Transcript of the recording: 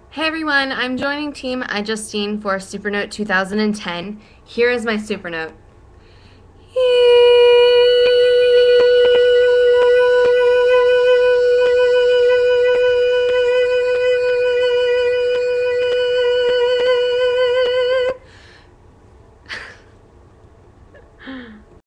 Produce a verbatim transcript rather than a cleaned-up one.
Hey everyone, I'm joining Team iJustine for Supernote two thousand ten. Here is my Supernote.